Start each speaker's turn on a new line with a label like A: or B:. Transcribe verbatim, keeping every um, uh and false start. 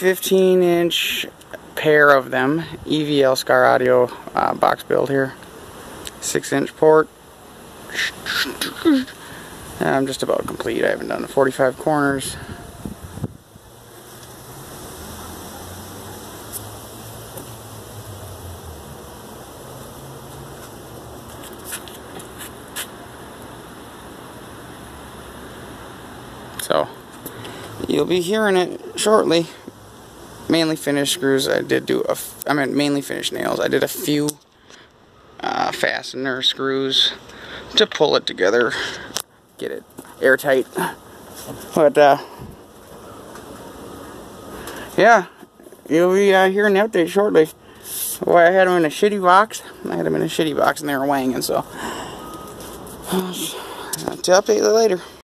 A: fifteen inch pair of them, E V L Skar Audio uh, box build here. six inch port. I'm just about complete. I haven't done the forty-five corners. So you'll be hearing it shortly. Mainly finished screws. I did do a, I mean mainly finished nails. I did a few uh, fastener screws to pull it together, get it airtight. But uh, yeah, you'll be uh, hearing the update shortly. Boy, I had them in a shitty box. I had them in a shitty box and they were wanging. So I'll update you later.